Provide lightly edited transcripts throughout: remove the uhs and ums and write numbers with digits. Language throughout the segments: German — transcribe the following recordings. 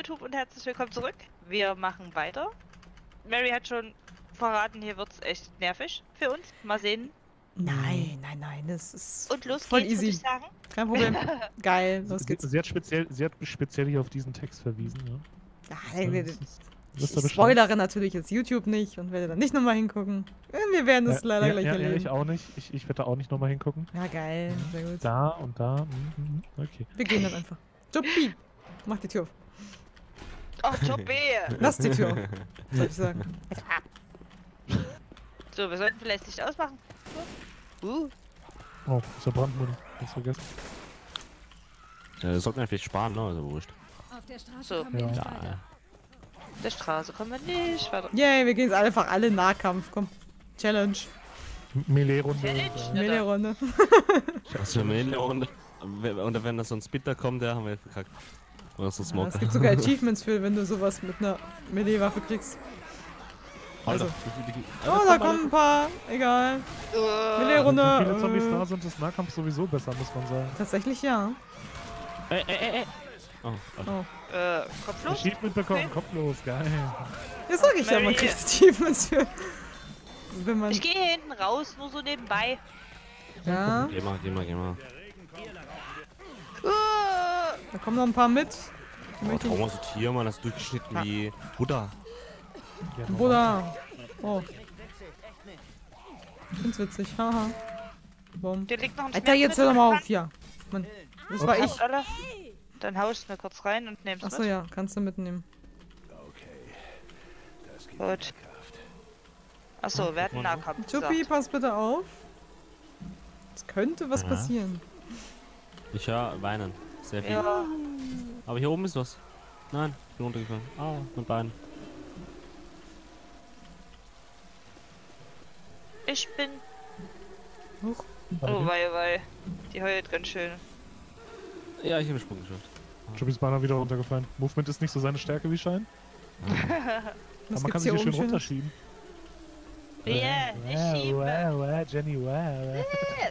YouTube und herzlich willkommen zurück. Wir machen weiter. Mary hat schon verraten, hier wird's echt nervig für uns. Mal sehen. Nein, das ist Und los voll geht's, easy. würde ich sagen. Kein Problem. Geil, los geht's. Sie hat speziell hier auf diesen Text verwiesen, ja. Ich spoilere natürlich jetzt YouTube nicht und werde dann nicht nochmal hingucken. Wir werden es leider gleich erleben. Ich auch nicht. Ich werde da auch nicht nochmal hingucken. Ja, geil, sehr gut. Da und da. Okay. Wir gehen dann einfach. Joppi! Mach die Tür auf. Oh, Jobby! Lass die Tür auf, soll ich sagen. So, wir sollten vielleicht Licht ausmachen. Oh, ist der Brandmund. Ganz vergessen. Das sollten wir vielleicht sparen, ne? Also wurscht. Auf der Straße So. kommen wir nicht Ja. weiter. Der Straße kommen wir nicht weiter. Yay, wir gehen jetzt einfach alle in Nahkampf. Komm. Challenge. Melee-Runde. Challenge? Melee-Runde. Das wäre eine Runde. Und wenn da so ein Spitter kommt, der haben wir verkackt. Oder so Ja, Smoker. es gibt sogar Achievements für, wenn du sowas mit einer Melee-Waffe kriegst. Alter. Oh, da kommen ein paar. Egal. Wenn Melee-Runde. viele Zombies da sind, ist Nahkampf sowieso besser, muss man sagen. Tatsächlich ja. Ey. Oh, Oh. Kopflos? Achievement bekommen, kopflos, geil. Ja, sag ich ja, man Mary. kriegt Achievements für. Wenn man. Ich gehe hier hinten raus, nur so nebenbei. Ja, Geh mal. da kommen noch ein paar mit. Die Oh, möchte ich. Thomas, so Tier, Mann, das ist durchgeschnitten wie Buddha. Bruder. Oh. Ich find's witzig, haha. Boom. Hier liegt noch ein Alter, jetzt hör doch mal auf, ja. Mann, das war ich. Alle. Dann hau ich mir kurz rein und nehm's Achso, mit. ja, kannst du mitnehmen. Gut. Achso, wir hatten Nahkampf Chuppi, gesagt. pass bitte auf. Es könnte was Ja. passieren. Ich höre weinen. Sehr viel. Ja, Aber hier oben ist was. Nein, ich bin runtergefallen. Ah, mein Bein. ich bin... Huch. Oh, wei. Die heult ganz schön. Ja, ich habe den Sprung geschafft. Chubby ist beinahe wieder runtergefallen. Movement ist nicht so seine Stärke wie Schein. Aber man kann sich hier schön runterschieben. Yeah, ich schiebe. Wow, Jenny, wow.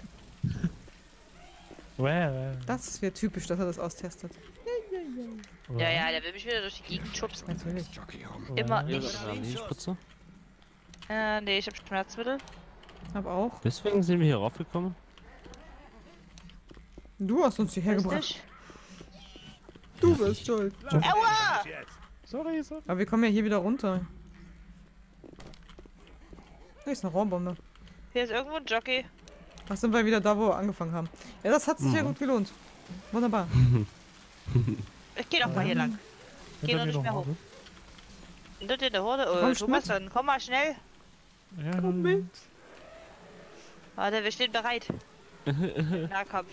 Wow. Das wäre typisch, dass er das austestet. Ja, der will mich wieder durch die Gegend schubsen. Natürlich. Immer Ihr nicht. seid eine Spritze. Nee, ich hab Schmerzmittel. Hab auch. Deswegen sind wir hier raufgekommen. Du hast uns hierher gebracht. Richtig. Du bist schuld. Aua! Sorry. Aber wir kommen ja hier wieder runter. Da ist eine Rohrbombe. Hier ist irgendwo ein Jockey. Ach, sind wir wieder da, wo wir angefangen haben. Ja, das hat sich ja gut gelohnt. Wunderbar. Ich geh doch mal hier lang. Geh doch nicht mehr hoch. Dort in der Horde. Komm, Thomas, Schmidt. dann komm mal schnell. Ja, Komm mit. Warte, wir stehen bereit. Nahkampf.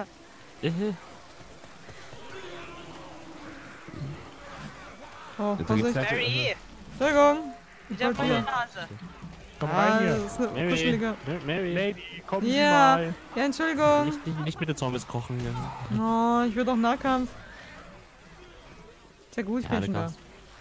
Oh, Jetzt geht's Vorsicht. gleich- Mary, Entschuldigung. wieder vor der Nase. Komm rein hier. Das ist eine Mary, kuschelige. Mary. Lady, kommen Sie Ja. mal. Ja, Entschuldigung. Nicht mit den Zombies kochen. Oh, ich will doch Nahkampf. Sehr gut, ich bin Ja, schon da. kannst.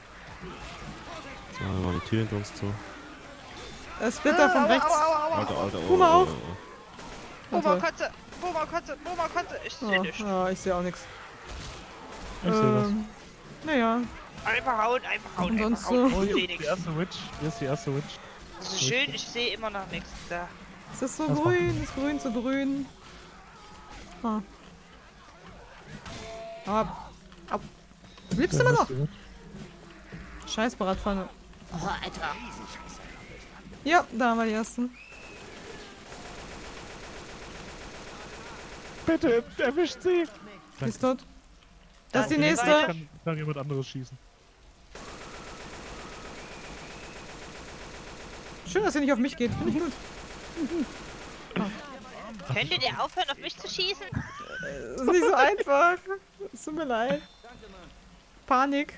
So, wir machen die Tür hinter uns zu. Splitter von rechts. Alter. Puma auch. Oh, toll. Boma Kotze. Ich seh nicht. Oh, ich sehe auch nichts. Ich sehe das. Naja. Einfach hauen. Und sonst einfach hauen. so. Oh, Ich hier seh ist die nichts. erste Witch. Hier ist die erste Witch. Das ist schön, ich sehe immer noch nichts. Da. Es ist so Das grün, ist grün zu grün. Ah. Aber. Au. Du lebst immer noch. Scheiß Bratpfanne. Oh, Alter. Ja, da haben wir die ersten. Bitte, erwischt sie. Die ist tot. Das ist die Dann nächste. weiter. Kann jemand anderes schießen. Schön, dass ihr nicht auf mich geht. Finde ich gut. Könntet ihr aufhören, auf mich zu schießen? Das ist nicht so einfach. Es tut mir leid. Panik.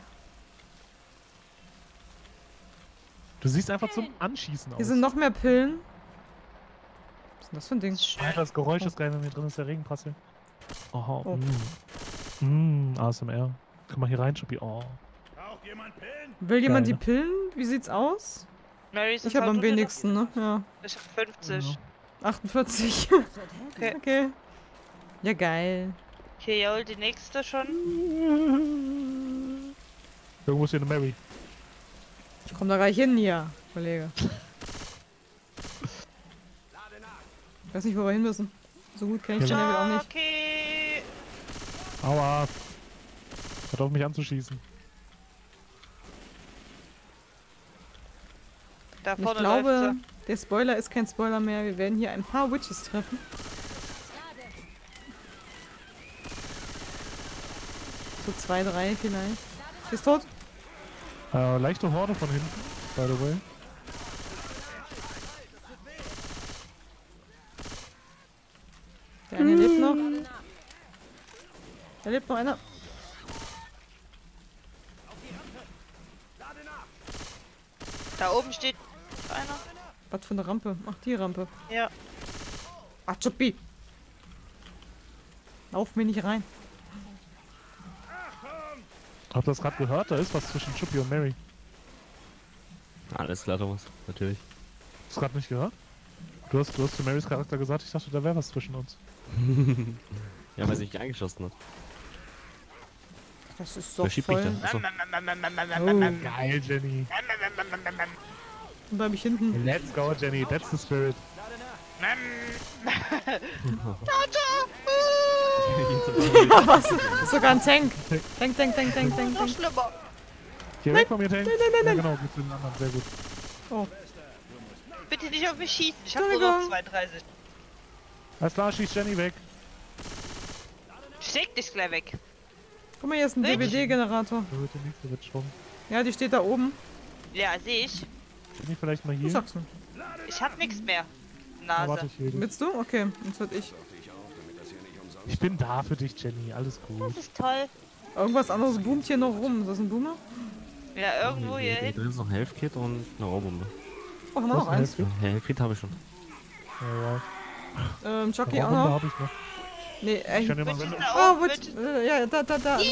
Du siehst einfach zum Anschießen aus. Hier sind noch mehr Pillen. Was ist denn das für ein Ding? Das ist schön. Alter, das Geräusch ist geil, wenn hier drin ist der Regenprassel. Oh, Oh. ASMR. Komm mal hier rein, Schuppi. Oh. Will jemand Geil, die Pillen? Wie sieht's aus? Mary ist Ich habe am sofort wenigsten, ne? Ja. unter- Ich hab 50. 48. Okay. Okay. Ja, geil. Okay, jawohl, die nächste schon. Irgendwo ist hier eine Mary. Ich komm da gleich hin hier, Kollege. Ich weiß nicht, wo wir hin müssen. So gut kenne ich den Level auch nicht. Okay. Aua. Hört auf mich anzuschießen. Da Und ich vorne glaube, läuft der Spoiler ist kein Spoiler mehr. Wir werden hier ein paar Witches treffen. So 2, 3 vielleicht. Sie ist tot? Leichte Horde von hinten, by the way. Der eine lebt noch. Da lebt noch einer. Da oben steht einer. Was für eine Rampe? Ach, die Rampe. Ja. Ach, Chuppi. Lauf mir nicht rein. Habt ihr das gerade gehört? Da ist was zwischen Chuppy und Mary. Alles klar, Thomas. Natürlich. Hast du gerade nicht gehört? Du hast zu Marys Charakter gesagt, ich dachte, da wäre was zwischen uns. Ja, weil sie nicht eingeschossen hat. Das ist so Wer schiebt mich voll. da? Achso. Oh, Geil, Jenny. dann bleib ich hinten. Let's go, Jenny. That's the spirit. Ja, was? Das ist sogar ein Tank. Tank. Noch schlimmer. Geh weg von mir, Tank. Nein. Ja, genau, gib den anderen. Sehr gut. Oh, Bitte nicht auf mich schießen. Ich hab nur noch 32. Alles klar, schieß Jenny weg. Steck dich gleich weg. guck mal, hier ist ein Welch? DVD-Generator. Da wird die nächste wird schon. Ja, die steht da oben. Ja, sehe ich. Jenny vielleicht mal Du hier. sagst nur. Ich hab nichts mehr. Ah, warte, Nase. ich will dich. Willst du? Okay, jetzt wird ich. Ich bin da für dich, Jenny. Alles gut. Das ist toll. Irgendwas anderes boomt hier noch rum. Ist das ein Boomer? Ja, irgendwo hier Hier hin. drin ist noch ein Health Kit und eine Rohrbombe. Oh, haben wir noch Was eins. denn Ja, Health Kit habe ich schon. Ja, Jockey ja. auch Warum noch. habe ich noch? Nee, Ich kann dir mal Witches wenn da Oh, oben, Witch. Witches. Ja, da. Habe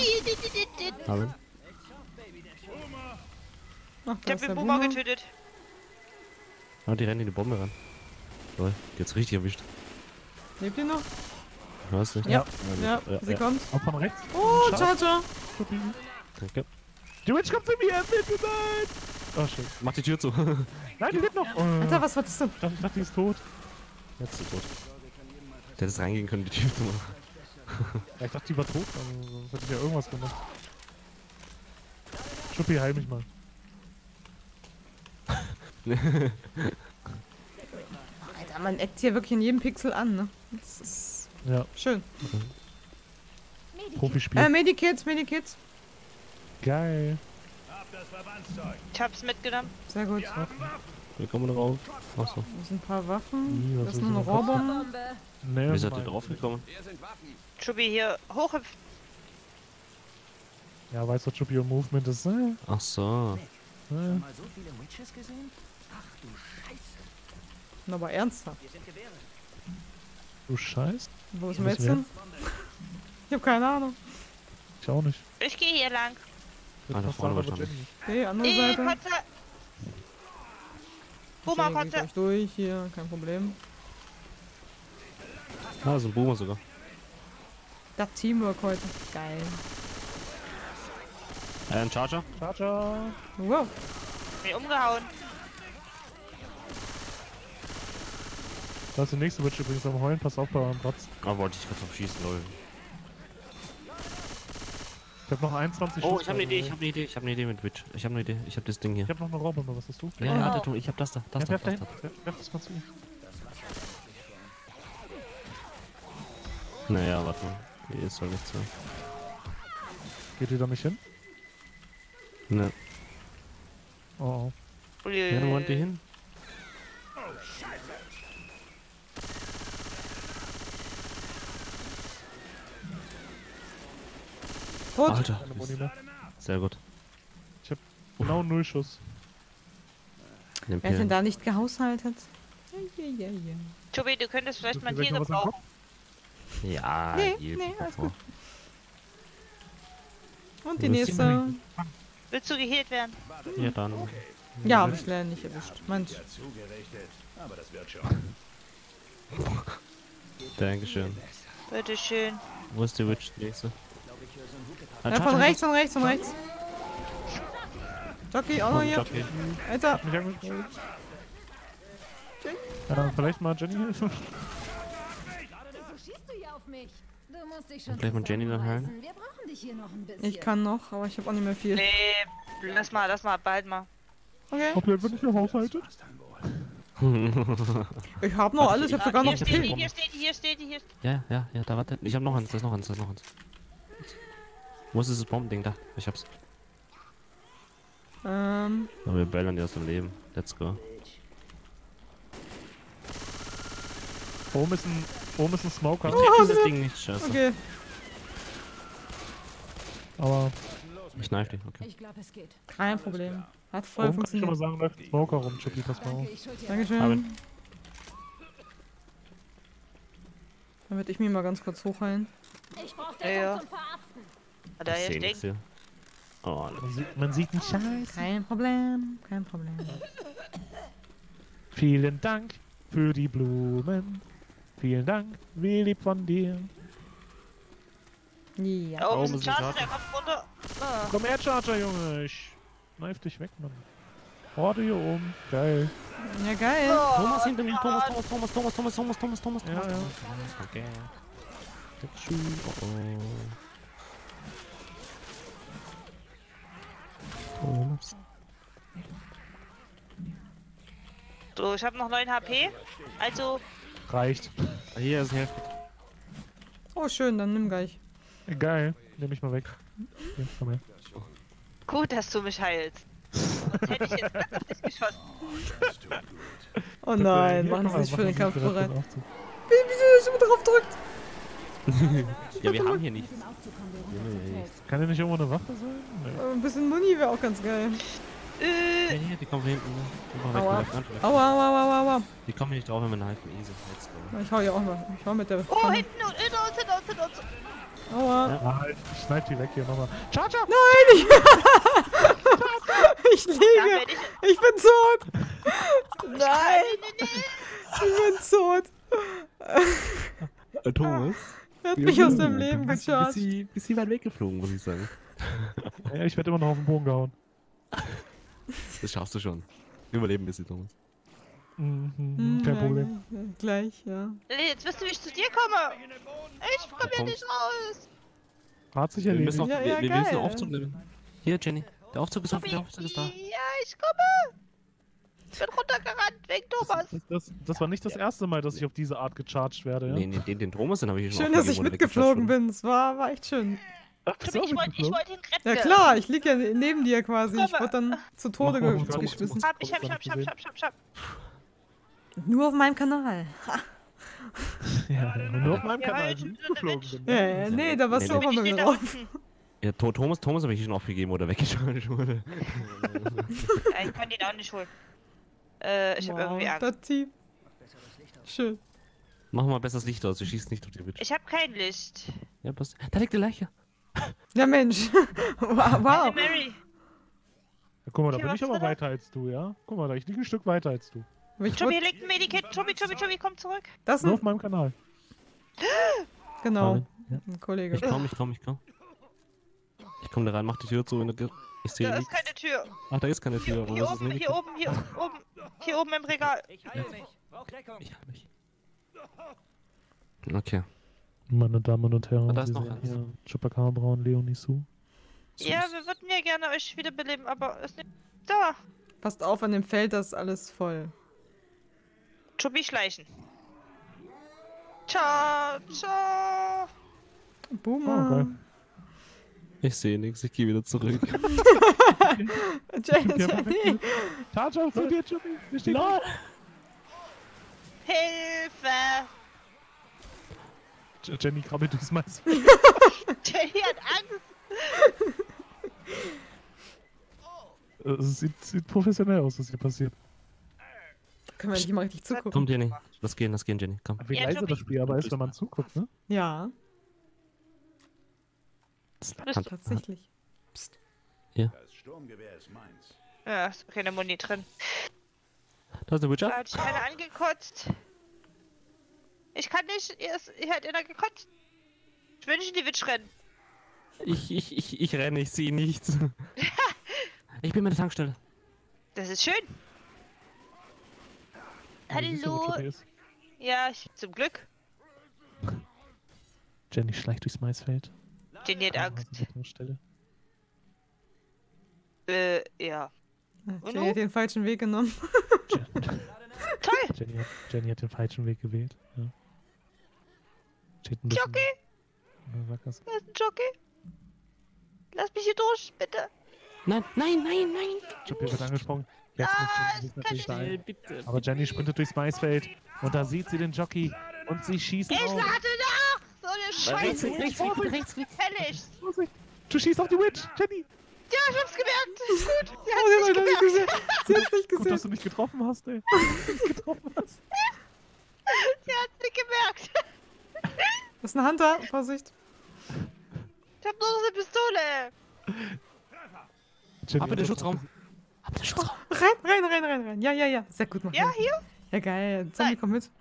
Ach, Ich da hab ist den der Boomer Boomer. getötet. Ah, die rennen in die Bombe ran. Toll, die hat's richtig erwischt. Lebt ihr noch? Ich weiß nicht. Ja. Ja, sie kommt. Auch von rechts. Oh, Schatz. Charger. Danke. Die Witch kommt zu mir, bitte nein! Oh shit. Mach die Tür zu. Nein, die lebt noch! Oh, Alter, was wolltest du? ich dachte, die ist tot. Jetzt ist sie tot. Der hätte es reingehen können, die Tür zu machen. Ja, ich dachte, die war tot, also sonst hätte ich ja irgendwas gemacht. Schuppi, heil mich mal. Alter, man eckt hier wirklich in jedem Pixel an, ne? Das ist Ja, schön. Profispiel. Medikits. Geil. Ich hab's mitgenommen. Sehr gut. Willkommen drauf. Achso. Da sind ein paar Waffen. Was Das ist ist nur eine denn das? Rohrbombe. Nee, Wie seid ihr drauf gekommen? Chubby hier hochhüpft. Ja, weißt du, Schuppi und Movement ist. Ach so. Aber ernsthaft. Du Scheiß. Wo ist Wo müssen Mädchen? Ich hab keine Ahnung. Ich auch nicht. Ich gehe hier lang. Ah, da vorne wahrscheinlich. Okay, andere Seite. Kotze. Boomer, Okay, geht Kotze. euch durch hier, kein Problem. Ah, so ein Boomer sogar. Das Teamwork heute. Geil. Ein Charger? Charger. Wow. Mir umgehauen. Da ist die nächste Witch übrigens am Heulen. Pass auf bei eurem Platz. Ah, wollte ich gerade drauf schießen, lol. Ich hab noch 21 Oh, Schuss ich habe eine bei Idee, mir. ich habe eine Idee mit Witch. Ich habe eine Idee, ich habe das Ding hier. Ich hab noch eine Rohrbombe. Was hast du? Ja, ja, ich habe das da, das da, werf das dahin. da. Werf das mal zu ihm. Naja, warte mal. Hier ist doch nichts mehr. Geht ihr da nicht hin? Ne. Oh, oh. Ja, wo wollt ihr hin? Tot. Alter, Keine Boni mehr. sehr gut. Genau 0 Schuss. Nimm Wer hat denn Pillen. da nicht gehaushaltet? Ja. Chubby, du könntest vielleicht mal Vielleicht hier noch was am gebrauchen. Ja, Nee, hier, nee, guck alles mal. Und die Du bist nächste. Willst du geheilt werden? Ja, dann. Ja, hab ich leider nicht erwischt. Mensch. Dankeschön. Bitteschön. Wo ist die Witch? Die nächste? Ein Ja, von Charger? rechts. Jockey, auch noch hier. Jockey. Alter. Mich angeguckt. Vielleicht mal Jenny helfen. Wieso schießt du hier auf mich? Du musst dich schon Vielleicht mal Jenny dann heilen. zusammenreißen. Wir brauchen dich hier noch ein bisschen. Ich kann noch, aber ich habe auch nicht mehr viel. Nee, lass mal, behalt mal. Okay. Ob ihr einfach nicht mehr haushaltet? Ich habe noch alles, ich habe sogar noch Hier steht die, Pill. hier steht die. Ja, da warte. Ich hab noch eins, da ist noch eins. Wo ist dieses Bombending da? Ich hab's. Aber wir bellern die aus dem Leben. Let's go. Oben ist ein Smoker. Ich krieg dieses Ding nicht, scheiße. Okay. Aber Ich kneif dich, okay. Ich glaube, es geht. Kein Problem. Hat voll oben kann ich schon mal funktioniert. sagen, läuft ein Smoker rum. Chippy, pass mal auf. Danke, ich schuld dir. Dankeschön. Dann würde ich mich mal ganz kurz hochheilen. Ich brauch Ja. den zum Verarzten. Hat er Ich hier seh nichts stehen? hier. Oh, Man sieht einen Scheiß. Kein Problem, kein Problem. Vielen Dank für die Blumen. Vielen Dank, wie lieb von dir. Ja. Da oben oben ist ist ein ein Charger, der kommt runter. Ah. Komm her, Charger, Junge. Ich kneif dich weg, Mann. Horde hier oben. Geil. Ja, geil. Thomas hinter mir, Thomas. Ja, ja. Okay. Thomas. So, ich habe noch 9 HP. Also, Reicht. Hier ist ein Hälfte. Oh, schön, dann nimm gleich. Geil. Nehme ich mal weg. Hier, komm her. gut, dass du mich heilst. Sonst hätte ich jetzt ganz auf dich geschossen. Oh nein, Hier, machen guck Sie mal, sich für den Kampf direkt bereit. den Aufzug. Wieso du drauf drückt? Ja, wir haben hier nichts. Mit dem Aufzug kommen wir runter. Kann hier nicht irgendwo eine Waffe sein? Nee. Ein bisschen Muni wäre auch ganz geil. Hier, die kommen von hinten. Einfach weg, Aua. einfach weg. Aua, aua, aua, aua. Die kommen hier nicht drauf, wenn wir einen halben Easy. Let's go. Ich hau ja auch mal. Ich hau mit der Oh, Pfanne. hinten und hinter uns. Aua. Ah, ich schneid die weg hier nochmal. Charger! Nein, ich Da liege. werd ich. Ich bin tot. Nein, ich bin tot. Thomas? Er hat mich aus dem Leben gecharged. Bist sie weit weggeflogen, muss ich sagen. Ja, ich werde immer noch auf den Boden gehauen. Das schaffst du schon. Überleben bisschen, Thomas. Kein Problem. Gleich, ja. Jetzt wirst du, wie ich zu dir komme. Ich komme hier kommst. nicht raus. Hat sich Wir erledigt. müssen, Ja, ja, wir müssen geil. einen Aufzug nehmen. Hier, Jenny. Der Aufzug ist offen, der Aufzug ist da. Ja, ich komme. Ich bin runtergerannt wegen Thomas. Das war nicht das erste Mal, dass ich auf diese Art gecharged werde, ja? Nee, den Thomas, den habe ich schon Schön, dass ich aufgegeben, oder mitgeflogen weggecharged bin. Es war echt schön. Ach, bist du auch Ich wollte mitgeflogen? ihn retten. Ja klar, ich lieg ja neben dir quasi. Ich wurde dann zu Tode Mach mal, ge komm, geschmissen. Ich hab. Nur auf meinem Kanal. Ja, nur auf meinem Ja, Kanal weil ich geflogen bin. Ja, ja, nee, da warst Nee, du auch Bin immer ich mit da drauf. unten. Ja, Thomas habe ich schon aufgegeben oder weggeschaltet wurde. Ja, ich kann ihn auch nicht holen. Ich hab irgendwie Angst. Das Team. Schön. Mach mal besser das Licht aus, du schießt nicht auf die Bitch. Ich hab kein Licht. Ja, passt. Da liegt die Leiche. Ja, Mensch. Wow. Wow. Mary. Ja, guck mal, da Hier, bin was ich aber drin? weiter als du, ja? Guck mal, da ich liege ein Stück weiter als du. Aber ich Tobi, wollt, hier liegt ein Medikit. Tobi, komm zurück. das Nur ist auf meinem Kanal. genau. Ja. Ein Kollege. Ich komm. Ich komm da rein, mach die Tür zu. Ich sehe Da ist nichts. keine Tür. Ach, da ist keine Tür. aber Hier das ist oben, nicht- hier oben im Regal. Ich heile mich. Brauch Deckung. Ich hab mich. Okay. Meine Damen und Herren, Ah, da ist Sie noch sehen eins. hier Chupacabra und Leonie Su. Ja, wir würden ja gerne euch wiederbeleben, aber ist nicht da. Passt auf an dem Feld, das ist alles voll. Tobi schleichen. Ciao. Boomer. Oh, geil. Ich sehe nichts, ich gehe wieder zurück. Jenny. Charger, zu dir, Chippy. Wir stehen da. Hilfe! Jenny krabbelt durchs Mais. Jenny hat Angst. Es sieht professionell aus, was hier passiert. Können wir nicht mal richtig zugucken. Komm, Jenny. Lass gehen, Jenny. Komm. Wie Ja, leise Tobi. das Spiel aber ist, wenn man zuguckt, ne? Ja, Bist tatsächlich. Das Sturmgewehr ist meins. Ja, ist keine Muni drin. Da ist der Witcher. Da hat sich einer angekotzt. Ich kann nicht, hier hat einer gekotzt. Ich will nicht in die Witch rennen. Ich renne, ich sehe nichts. Ich bin bei der Tankstelle. Das ist schön. Wie siehst du, wo Hallo. Choppy ist? Ja, zum Glück. Jenny schleicht durchs Maisfeld. Jenny hat Angst. An der Tankstelle. Ja. Jenny hat den falschen Weg genommen. Toll. Jenny hat den falschen Weg gewählt. Ja. Steht ein bisschen Jockey, in der Sackgasse. da ist ein Jockey. Lass mich hier durch, bitte. Nein, nein, nein, nein. Choppy wird angesprungen. Jetzt muss Jenny sich natürlich da ein. Bitte. Aber Jenny sprintet durchs Maisfeld und da sieht sie den Jockey und sie schießt Ich auf. lade nach! So eine Rechts, Scheiße. rechts, bitte, rechts, rechts. Fällig. Vorsicht. Du schießt auf die Witch, Jenny. Ja, ich hab's gemerkt. Ist gut. Sie Oh, hat's sie nicht hat nicht gemerkt. gesehen. Sie hat's nicht Gut, dass gesehen. du nicht getroffen hast, ey. getroffen hast. Sie hat's nicht gemerkt. Das ist ein Hunter. Vorsicht. Ich hab nur noch eine Pistole. Jenny Hab den hat Schutzraum. Hab den Schutzraum. Rein. Ja. Sehr gut, mach Ja, mal. hier. Ja, geil. Zombie, komm mit.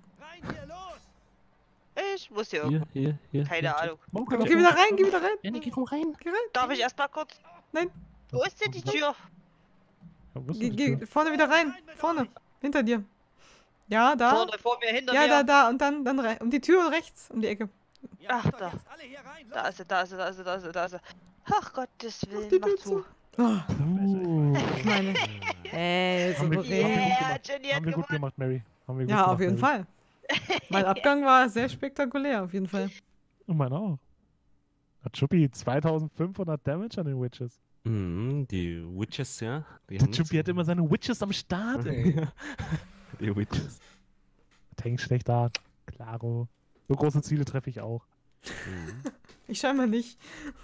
Ich muss hier irgendwo. Hier. Keine Ahnung. Monka, Geh wieder rein. Jenny, geh rein. Darf ich erstmal kurz? Nein. Wo ist denn die Tür? Ja, wo ist denn die Geh Tür? vorne wieder rein. Vorne. Hinter dir. Ja, da. Vorne, vor mir, hinter Ja, mir. da. Und dann rein. Um die Tür rechts. Um die Ecke. Ach, da. Da ist sie. Ach Gottes Willen, die mach Tür zu. zu. Oh, ich meine. Haben wir Souverän. Ja, Jenny hat Haben wir gut gewonnen. gemacht, Mary. Haben wir gut Ja, gemacht, auf jeden Mary. Fall. Mein Abgang war sehr spektakulär, auf jeden Fall. Und mein auch. Hat Chuppi 2500 Damage an den Witches. Mhm, die Witches, ja. Die Der Chuppi hat immer seine Witches am Start, ey. Die Witches. Tank schlecht da. Klaro. So große Ziele treffe ich auch. Mhm. Ich scheinbar nicht.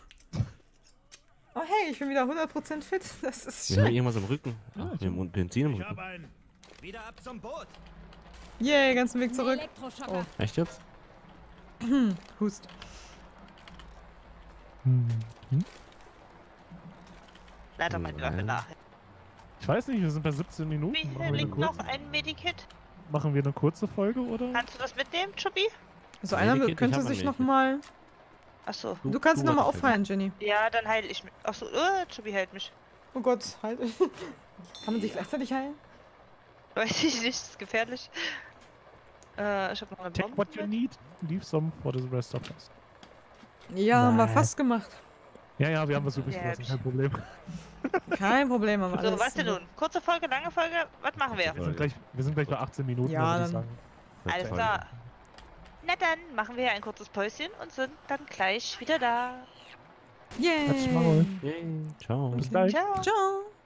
Oh hey, ich bin wieder 100% fit. Das ist Wir haben schön. irgendwas im Rücken. Ja, Wir haben Benzin im Ich Rücken. habe einen. Wieder ab zum Boot. Yay, ganzen Weg Ein zurück. Elektroschocker. Echt jetzt? Hust. Hm. Leider meine Waffe nach. Ich weiß nicht, wir sind bei 17 Minuten. Hier Machen wir, eine liegt noch kurze, ein Medikit. machen wir eine kurze Folge, oder? Kannst du das mitnehmen, Chubby? Also Nee, einer die geht, könnte ich hab sich ihn noch nicht. mal. Achso. Du kannst noch mal hattest auffallen, Jenny. Ja, dann heile ich mich. Achso, Chubby heilt mich. Oh Gott, halt. Kann man sich gleichzeitig heilen? Weiß ich nicht, ist gefährlich. Ich hab noch eine Take Bombe. what you mit. need, leave some for the rest of us. Ja, haben wir Nein. fast gemacht. Ja, wir haben was übrig Ja, gelassen, hab kein Problem. Kein Problem, haben wir So, alles. was denn nun? Kurze Folge, lange Folge? Was machen wir? Wir sind gleich bei 18 Minuten, Ja, würde ich dann- sagen. Alles klar. Na dann machen wir ein kurzes Päuschen und sind dann gleich wieder da. Halt's Yay. Maul. Yay, ciao. Bis gleich. Ciao. Ciao.